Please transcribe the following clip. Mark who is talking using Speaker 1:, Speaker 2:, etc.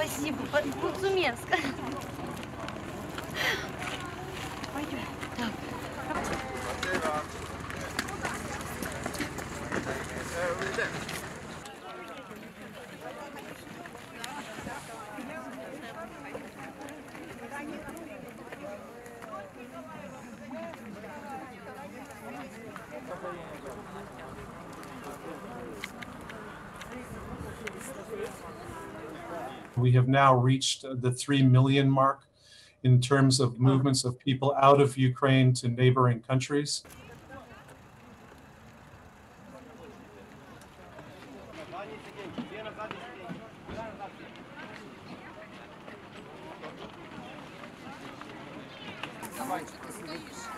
Speaker 1: Спасибо, по-цуменско. Так.
Speaker 2: We have now reached the 3 million mark in terms of movements of people out of Ukraine to neighboring countries.
Speaker 3: Давай, ты стоишь.